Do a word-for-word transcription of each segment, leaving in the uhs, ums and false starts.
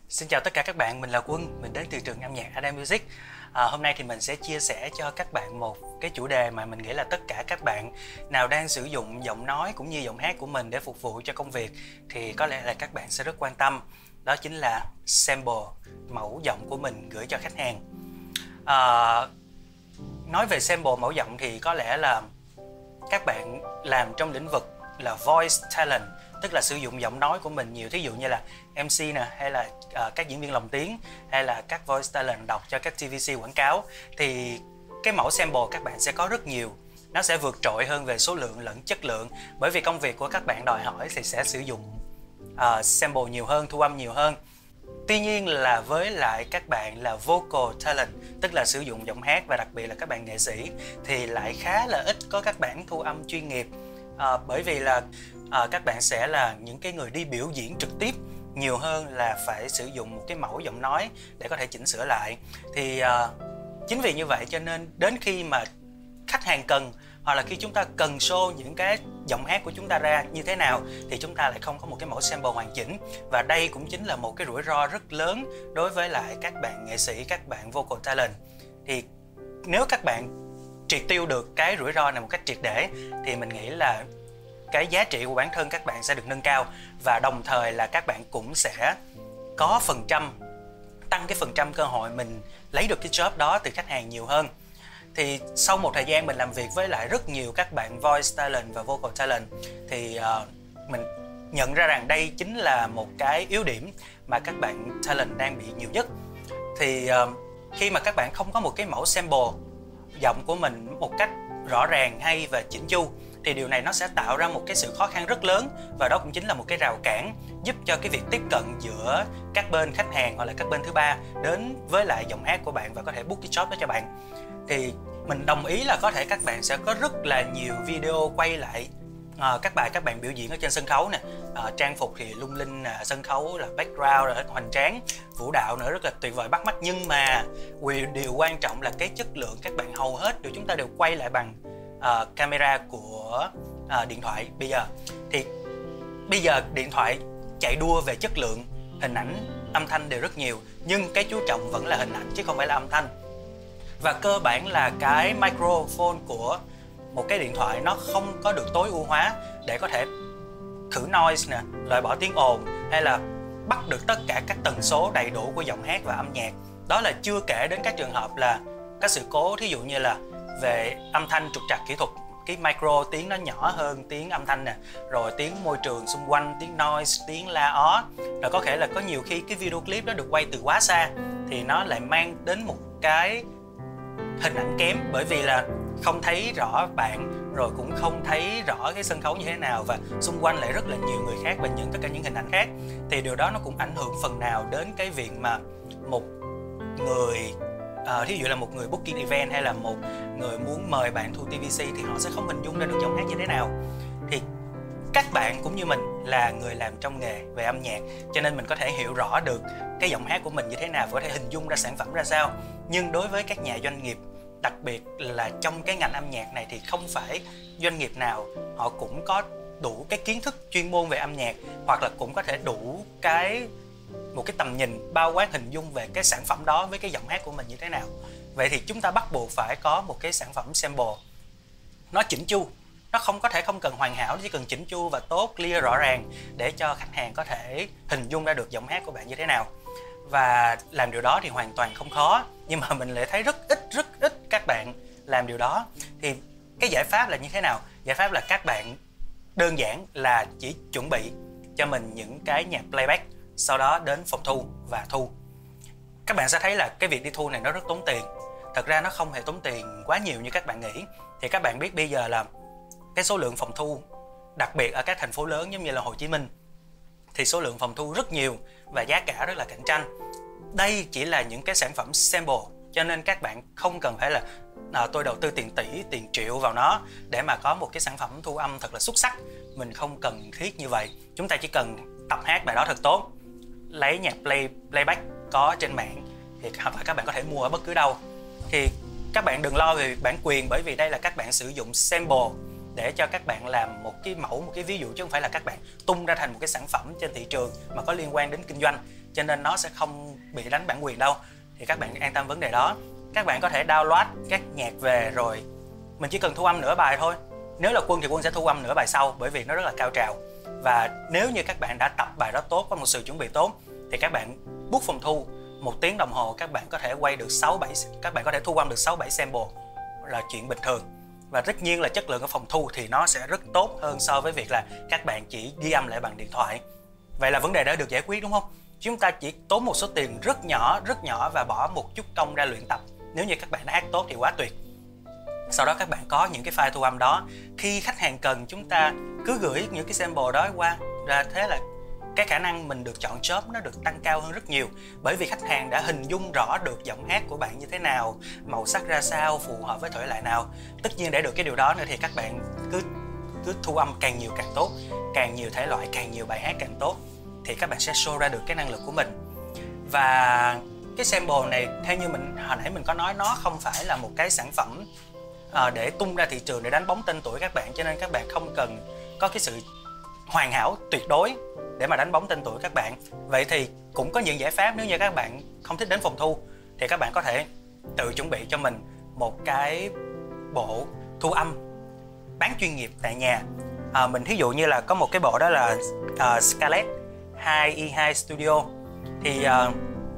Xin chào tất cả các bạn, mình là Quân, mình đến từ trường âm nhạc Ada Music. À, hôm nay thì mình sẽ chia sẻ cho các bạn một cái chủ đề mà mình nghĩ là tất cả các bạn nào đang sử dụng giọng nói cũng như giọng hát của mình để phục vụ cho công việc thì có lẽ là các bạn sẽ rất quan tâm. Đó chính là sample, mẫu giọng của mình gửi cho khách hàng. À, nói về sample mẫu giọng thì có lẽ là các bạn làm trong lĩnh vực là voice talent, tức là sử dụng giọng nói của mình nhiều, thí dụ như là em xê nè, hay là uh, các diễn viên lồng tiếng, hay là các voice talent đọc cho các tê vê xê quảng cáo, thì cái mẫu sample các bạn sẽ có rất nhiều. Nó sẽ vượt trội hơn về số lượng lẫn chất lượng, bởi vì công việc của các bạn đòi hỏi thì sẽ sử dụng uh, sample nhiều hơn, thu âm nhiều hơn. Tuy nhiên là với lại các bạn là vocal talent, tức là sử dụng giọng hát và đặc biệt là các bạn nghệ sĩ, thì lại khá là ít có các bản thu âm chuyên nghiệp. À, bởi vì là à, các bạn sẽ là những cái người đi biểu diễn trực tiếp nhiều hơn là phải sử dụng một cái mẫu giọng nói để có thể chỉnh sửa lại. Thì à, chính vì như vậy cho nên đến khi mà khách hàng cần, hoặc là khi chúng ta cần show những cái giọng hát của chúng ta ra như thế nào, thì chúng ta lại không có một cái mẫu sample hoàn chỉnh. Và đây cũng chính là một cái rủi ro rất lớn đối với lại các bạn nghệ sĩ, các bạn vocal talent. Thì nếu các bạn triệt tiêu được cái rủi ro này một cách triệt để thì mình nghĩ là cái giá trị của bản thân các bạn sẽ được nâng cao, và đồng thời là các bạn cũng sẽ có phần trăm, tăng cái phần trăm cơ hội mình lấy được cái job đó từ khách hàng nhiều hơn. Thì sau một thời gian mình làm việc với lại rất nhiều các bạn voice talent và vocal talent thì uh, mình nhận ra rằng đây chính là một cái yếu điểm mà các bạn talent đang bị nhiều nhất. Thì uh, khi mà các bạn không có một cái mẫu sample giọng của mình một cách rõ ràng, hay và chỉnh chu, thì điều này nó sẽ tạo ra một cái sự khó khăn rất lớn, và đó cũng chính là một cái rào cản giúp cho cái việc tiếp cận giữa các bên khách hàng hoặc là các bên thứ ba đến với lại giọng hát của bạn và có thể book cái job đó cho bạn. Thì mình đồng ý là có thể các bạn sẽ có rất là nhiều video quay lại à, các bài các bạn biểu diễn ở trên sân khấu nè, à, trang phục thì lung linh nè, sân khấu là background rồi hoành tráng, vũ đạo nữa rất là tuyệt vời bắt mắt, nhưng mà điều quan trọng là cái chất lượng các bạn hầu hết đều chúng ta đều quay lại bằng uh, camera của uh, điện thoại. Bây giờ thì bây giờ điện thoại chạy đua về chất lượng hình ảnh, âm thanh đều rất nhiều, nhưng cái chú trọng vẫn là hình ảnh chứ không phải là âm thanh. Và cơ bản là cái microphone của một cái điện thoại nó không có được tối ưu hóa để có thể khử noise nè, loại bỏ tiếng ồn, hay là bắt được tất cả các tần số đầy đủ của giọng hát và âm nhạc. Đó là chưa kể đến các trường hợp là các sự cố, thí dụ như là về âm thanh trục trặc kỹ thuật, cái micro tiếng nó nhỏ hơn tiếng âm thanh nè, rồi tiếng môi trường xung quanh, tiếng noise, tiếng la ó, rồi có thể là có nhiều khi cái video clip đó được quay từ quá xa thì nó lại mang đến một cái hình ảnh kém, bởi vì là không thấy rõ bạn, rồi cũng không thấy rõ cái sân khấu như thế nào, và xung quanh lại rất là nhiều người khác và những tất cả những hình ảnh khác. Thì điều đó nó cũng ảnh hưởng phần nào đến cái việc mà một người uh, thí dụ là một người booking event hay là một người muốn mời bạn thu tê vê xê thì họ sẽ không hình dung ra được giọng hát như thế nào. Thì các bạn cũng như mình là người làm trong nghề về âm nhạc, cho nên mình có thể hiểu rõ được cái giọng hát của mình như thế nào và có thể hình dung ra sản phẩm ra sao. Nhưng đối với các nhà doanh nghiệp, đặc biệt là trong cái ngành âm nhạc này, thì không phải doanh nghiệp nào họ cũng có đủ cái kiến thức chuyên môn về âm nhạc, hoặc là cũng có thể đủ cái một cái tầm nhìn bao quát hình dung về cái sản phẩm đó với cái giọng hát của mình như thế nào. Vậy thì chúng ta bắt buộc phải có một cái sản phẩm sample nó chỉnh chu. Nó không có thể không cần hoàn hảo, chỉ cần chỉnh chu và tốt, clear, rõ ràng để cho khách hàng có thể hình dung ra được giọng hát của bạn như thế nào. Và làm điều đó thì hoàn toàn không khó, nhưng mà mình lại thấy rất ít, rất ít các bạn làm điều đó. Thì cái giải pháp là như thế nào? Giải pháp là các bạn đơn giản là chỉ chuẩn bị cho mình những cái nhạc playback, sau đó đến phòng thu và thu. Các bạn sẽ thấy là cái việc đi thu này nó rất tốn tiền. Thật ra nó không hề tốn tiền quá nhiều như các bạn nghĩ. Thì các bạn biết bây giờ là cái số lượng phòng thu, đặc biệt ở các thành phố lớn giống như là Hồ Chí Minh, thì số lượng phòng thu rất nhiều và giá cả rất là cạnh tranh. Đây chỉ là những cái sản phẩm sample, cho nên các bạn không cần phải là à, tôi đầu tư tiền tỷ, tiền triệu vào nó để mà có một cái sản phẩm thu âm thật là xuất sắc. Mình không cần thiết như vậy. Chúng ta chỉ cần tập hát bài đó thật tốt, lấy nhạc play playback có trên mạng, thì hoặc là các bạn có thể mua ở bất cứ đâu. Thì các bạn đừng lo về bản quyền, bởi vì đây là các bạn sử dụng sample để cho các bạn làm một cái mẫu, một cái ví dụ, chứ không phải là các bạn tung ra thành một cái sản phẩm trên thị trường mà có liên quan đến kinh doanh. cho nên nó sẽ không bị đánh bản quyền đâu, thì các bạn an tâm vấn đề đó. Các bạn có thể download các nhạc về rồi mình chỉ cần thu âm nửa bài thôi. Nếu là Quân thì Quân sẽ thu âm nửa bài sau, bởi vì nó rất là cao trào. Và nếu như các bạn đã tập bài đó tốt, có một sự chuẩn bị tốt, thì các bạn book phòng thu một tiếng đồng hồ, các bạn có thể quay được sáu bảy, các bạn có thể thu âm được sáu bảy sample là chuyện bình thường. Và tất nhiên là chất lượng ở phòng thu thì nó sẽ rất tốt hơn so với việc là các bạn chỉ ghi âm lại bằng điện thoại. Vậy là vấn đề đã được giải quyết đúng không? Chúng ta chỉ tốn một số tiền rất nhỏ, rất nhỏ và bỏ một chút công ra luyện tập. Nếu như các bạn đã hát tốt thì quá tuyệt. Sau đó các bạn có những cái file thu âm đó, khi khách hàng cần chúng ta cứ gửi những cái sample đó qua, ra thế là cái khả năng mình được chọn job nó được tăng cao hơn rất nhiều. Bởi vì khách hàng đã hình dung rõ được giọng hát của bạn như thế nào, màu sắc ra sao, phù hợp với thể loại nào. Tất nhiên để được cái điều đó nữa thì các bạn cứ cứ thu âm càng nhiều càng tốt, càng nhiều thể loại, càng nhiều bài hát càng tốt, thì các bạn sẽ show ra được cái năng lực của mình. Và cái sample này, theo như mình hồi nãy mình có nói, nó không phải là một cái sản phẩm à, để tung ra thị trường để đánh bóng tên tuổi các bạn, cho nên các bạn không cần có cái sự hoàn hảo tuyệt đối để mà đánh bóng tên tuổi các bạn. Vậy thì cũng có những giải pháp. Nếu như các bạn không thích đến phòng thu thì các bạn có thể tự chuẩn bị cho mình một cái bộ thu âm bán chuyên nghiệp tại nhà. à, Mình thí dụ như là có một cái bộ đó là uh, Scarlett hai i hai Studio. Thì uh,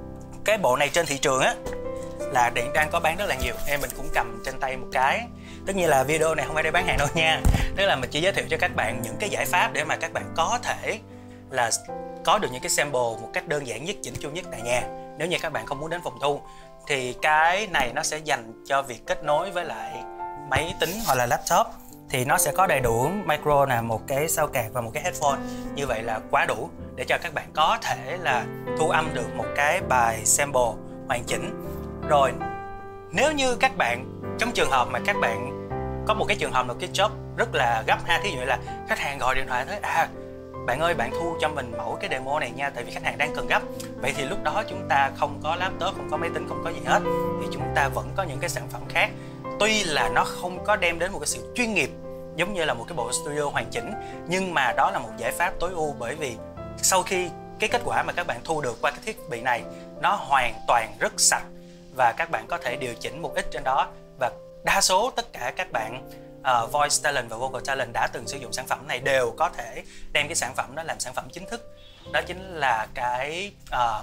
cái bộ này trên thị trường á là điện đang có bán rất là nhiều. Em mình cũng cầm trên tay một cái. Tất nhiên là video này không phải để bán hàng đâu nha. Tức là mình chỉ giới thiệu cho các bạn những cái giải pháp để mà các bạn có thể là có được những cái sample một cách đơn giản nhất, chỉnh chu nhất tại nhà. Nếu như các bạn không muốn đến phòng thu thì cái này nó sẽ dành cho việc kết nối với lại máy tính hoặc là laptop. Thì nó sẽ có đầy đủ micro nè, một cái sao card và một cái headphone. Như vậy là quá đủ để cho các bạn có thể là thu âm được một cái bài sample hoàn chỉnh. Rồi nếu như các bạn, trong trường hợp mà các bạn có một cái trường hợp, một cái job rất là gấp ha, thí dụ như là khách hàng gọi điện thoại tới, à bạn ơi bạn thu cho mình mẫu cái demo này nha, tại vì khách hàng đang cần gấp. Vậy thì lúc đó chúng ta không có laptop, không có máy tính, không có gì hết, thì chúng ta vẫn có những cái sản phẩm khác. Tuy là nó không có đem đến một cái sự chuyên nghiệp giống như là một cái bộ studio hoàn chỉnh, nhưng mà đó là một giải pháp tối ưu. Bởi vì sau khi cái kết quả mà các bạn thu được qua cái thiết bị này nó hoàn toàn rất sạch, và các bạn có thể điều chỉnh một ít trên đó. Và đa số tất cả các bạn uh, voice talent và vocal talent đã từng sử dụng sản phẩm này đều có thể đem cái sản phẩm đó làm sản phẩm chính thức. Đó chính là cái uh,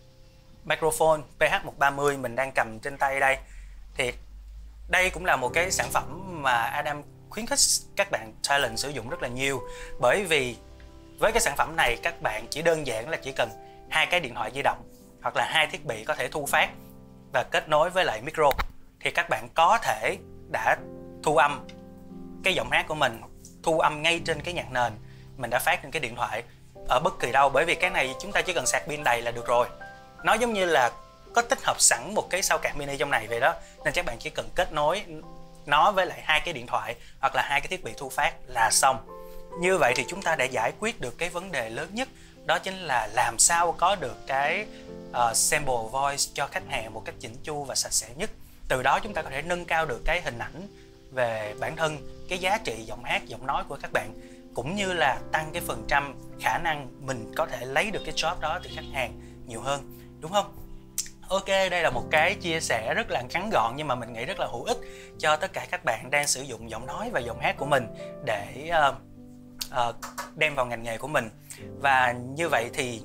microphone P H một ba mươi mình đang cầm trên tay đây. Thì đây cũng là một cái sản phẩm mà Adam khuyến khích các bạn talent sử dụng rất là nhiều. Bởi vì với cái sản phẩm này các bạn chỉ đơn giản là chỉ cần hai cái điện thoại di động hoặc là hai thiết bị có thể thu phát và kết nối với lại micro, thì các bạn có thể đã thu âm cái giọng hát của mình, thu âm ngay trên cái nhạc nền mình đã phát trên cái điện thoại ở bất kỳ đâu. Bởi vì cái này chúng ta chỉ cần sạc pin đầy là được rồi. Nó giống như là có tích hợp sẵn một cái sao card mini trong này vậy đó. Nên các bạn chỉ cần kết nối nó với lại hai cái điện thoại hoặc là hai cái thiết bị thu phát là xong. Như vậy thì chúng ta đã giải quyết được cái vấn đề lớn nhất, đó chính là làm sao có được cái uh, sample voice cho khách hàng một cách chỉnh chu và sạch sẽ nhất. Từ đó chúng ta có thể nâng cao được cái hình ảnh về bản thân, cái giá trị giọng hát, giọng nói của các bạn, cũng như là tăng cái phần trăm khả năng mình có thể lấy được cái job đó từ khách hàng nhiều hơn, đúng không? Ok, đây là một cái chia sẻ rất là ngắn gọn nhưng mà mình nghĩ rất là hữu ích cho tất cả các bạn đang sử dụng giọng nói và giọng hát của mình để uh, uh, đem vào ngành nghề của mình. Và như vậy thì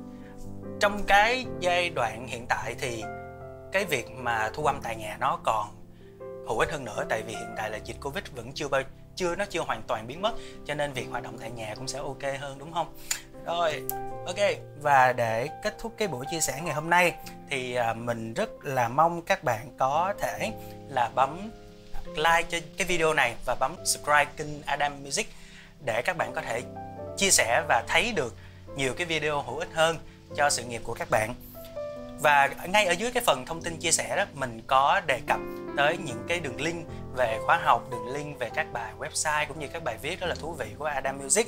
trong cái giai đoạn hiện tại thì cái việc mà thu âm tại nhà nó còn hữu ích hơn nữa, tại vì hiện tại là dịch Covid vẫn chưa bao chưa nó chưa hoàn toàn biến mất, cho nên việc hoạt động tại nhà cũng sẽ ok hơn, đúng không? Rồi, ok, và để kết thúc cái buổi chia sẻ ngày hôm nay thì mình rất là mong các bạn có thể là bấm like cho cái video này và bấm subscribe kênh Adam Music để các bạn có thể chia sẻ và thấy được nhiều cái video hữu ích hơn cho sự nghiệp của các bạn. Và ngay ở dưới cái phần thông tin chia sẻ đó, mình có đề cập tới những cái đường link về khóa học, đường link về các bài website cũng như các bài viết rất là thú vị của Adam Music.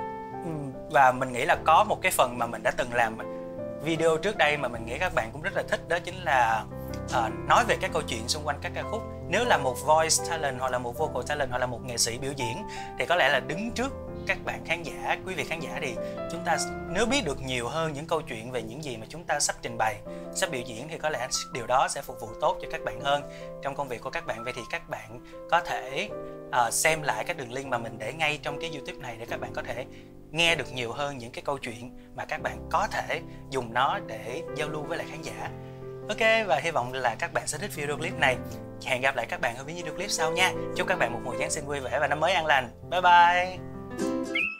Và mình nghĩ là có một cái phần mà mình đã từng làm video trước đây mà mình nghĩ các bạn cũng rất là thích, đó chính là uh, nói về các câu chuyện xung quanh các ca khúc. Nếu là một voice talent hoặc là một vocal talent hoặc là một nghệ sĩ biểu diễn thì có lẽ là đứng trước các bạn khán giả, quý vị khán giả thì chúng ta nếu biết được nhiều hơn những câu chuyện về những gì mà chúng ta sắp trình bày, sắp biểu diễn thì có lẽ điều đó sẽ phục vụ tốt cho các bạn hơn trong công việc của các bạn. Vậy thì các bạn có thể uh, xem lại các đường link mà mình để ngay trong cái YouTube này để các bạn có thể nghe được nhiều hơn những cái câu chuyện mà các bạn có thể dùng nó để giao lưu với lại khán giả. Ok, và hy vọng là các bạn sẽ thích video clip này. Hẹn gặp lại các bạn ở video clip sau nha. Chúc các bạn một mùa Giáng sinh vui vẻ và năm mới an lành. Bye bye.